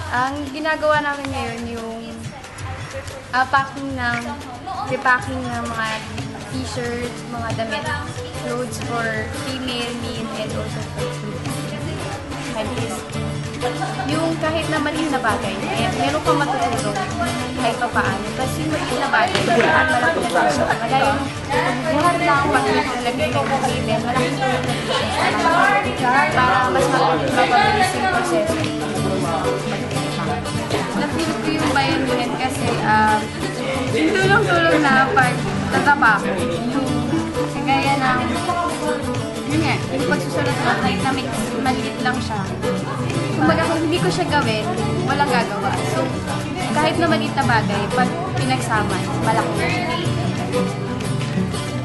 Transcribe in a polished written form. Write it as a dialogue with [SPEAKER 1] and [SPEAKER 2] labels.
[SPEAKER 1] Ang ginagawa namin ngayon yung repacking ng mga t-shirts, mga damit, clothes for female, male, and also for kids. Yung kahit na maliit na bagay, meron kang matutulong kahit pa paano. Kasi yung maliit na bagay, malaking tulong. Kaya yung lahat lang pag-lagay ng female, malaking tulong para mas mapabilis yung proseso. Na-feel ko yung bayan kasi yung tulong-tulong na pagtatrabaho. Yung kagaya ng yun nga, yung pagsusulat ko, kahit na maliit lang siya. Kumbaga kung hindi ko siya gawin, walang gagawa. So, kahit na maliit na bagay, pag pinagsama, malaki.